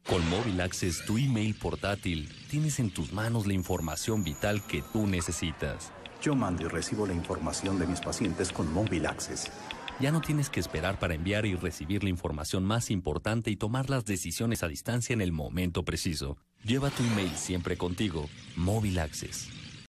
Con Móvil Access, tu email portátil, tienes en tus manos la información vital que tú necesitas. Yo mando y recibo la información de mis pacientes con Móvil Access. Ya no tienes que esperar para enviar y recibir la información más importante y tomar las decisiones a distancia en el momento preciso. Lleva tu email siempre contigo. Móvil Access.